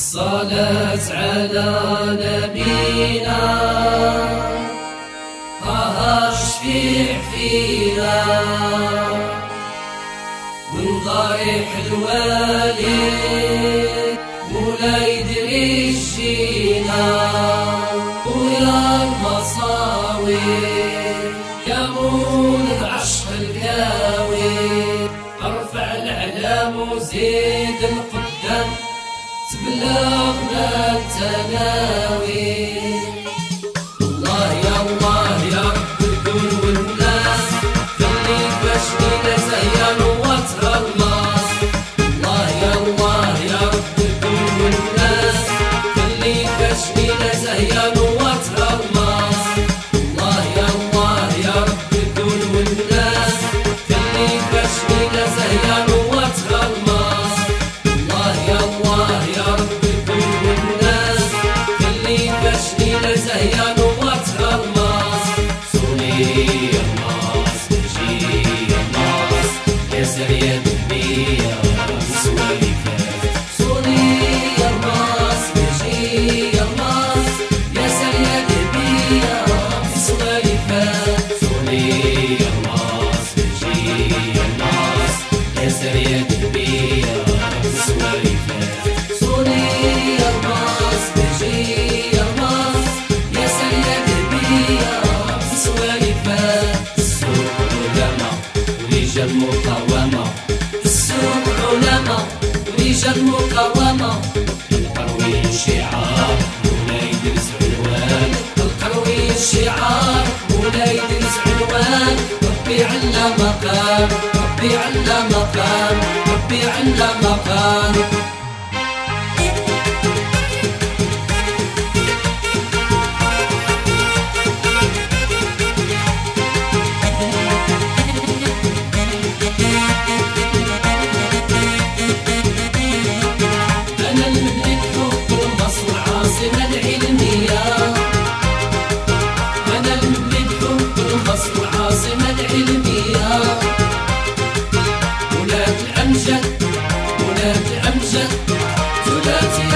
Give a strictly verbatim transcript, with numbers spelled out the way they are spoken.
الصلاة على نبينا طه الشفيع فينا، ونضايح الوالد مولاي إدريس جينا، ويا المصاوي يا مولد عشق الكاوي، ارفع الاعلام وزيد القدام تبلغنا التناوي. الله يا الله يا رب الكون والناس، خلي فاشلنا زيان ووتر الماس. الله يا الله يا رب الكون والناس، خلي فاشلنا زيان ووتر الماس. الله يا الله يا رب الكون والناس، خلي فاشلنا زيان ووتر الماس. الله يا الله يا رب الكون والناس، خلي فاشلنا زيان ووتر الماس. صوني يا ماس بجي يا ماس، يا سريع دبية سواليفات. صوني يا ماس بجي يا ماس، يا سريع دبية سواليفات. صوني يا ماس بجي يا ماس، يا سريع دبية سواليفات. صوني يا ماس بجي يا ماس، يا سريع دبية سواليفات. السوق علماء ورجال مقاومة، السوق علماء ورجال مقاومة، القروي شعار مولاي إدريس عنوان، القروي شعار مولاي إدريس عنوان. ربي عنا مقام، ربي عنا مقام، ربي عنا مقام. أنا الملك حكم مصر العاصمة العلمية، أنا الملك حكم مصر العاصمة العلمية. ولاد الأمجد ولاد الأمجد ثلاثي